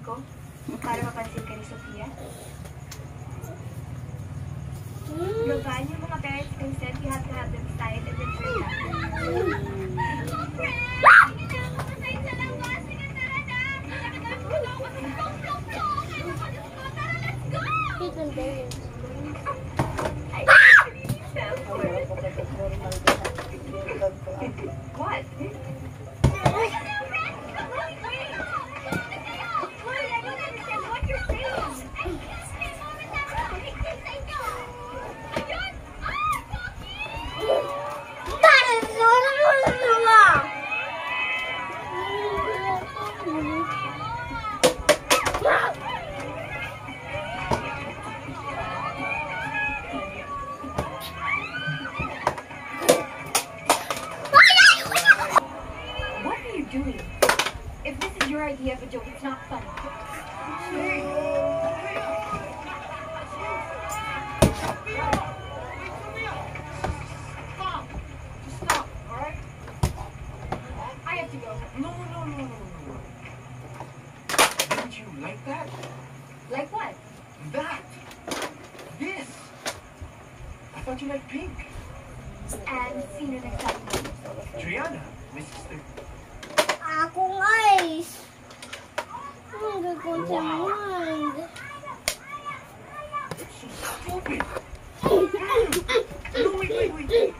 ko para mapansin ka ni Sofia. Gawaan yung mga parents consent, you have to have them sign and then turn back. What? Doing. If this is your idea of a joke, it's not funny. Stop. Just stop, alright? I have to go. No. Didn't you like that? Like what? That. This. I thought you liked pink. And see you next time. Triana, my sister. Ako guys. Ang gagawin sa mind. So stupid. No, wait.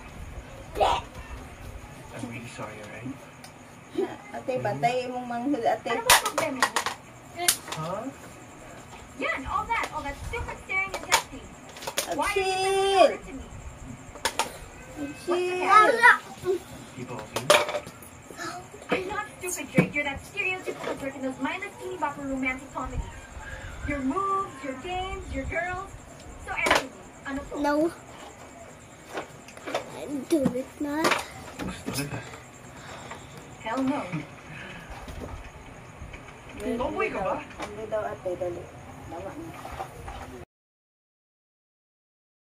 I'm really sorry, alright? Ate, bantay mong manghul, ate. Ano ba problema mo? Huh? Yan, all that stupid staring and testing. Why are you Chill. to me? Chill. Evolving. I'm not stupid, Drake. You're that stereotypical jerk in those mindless teeny bopper romantic comedies. Your moves, your games, your girls. So answer me. Ano po? No. I do it not. Hell no. Tomboy ka ba? Hindi daw ate, dali. Dawa na.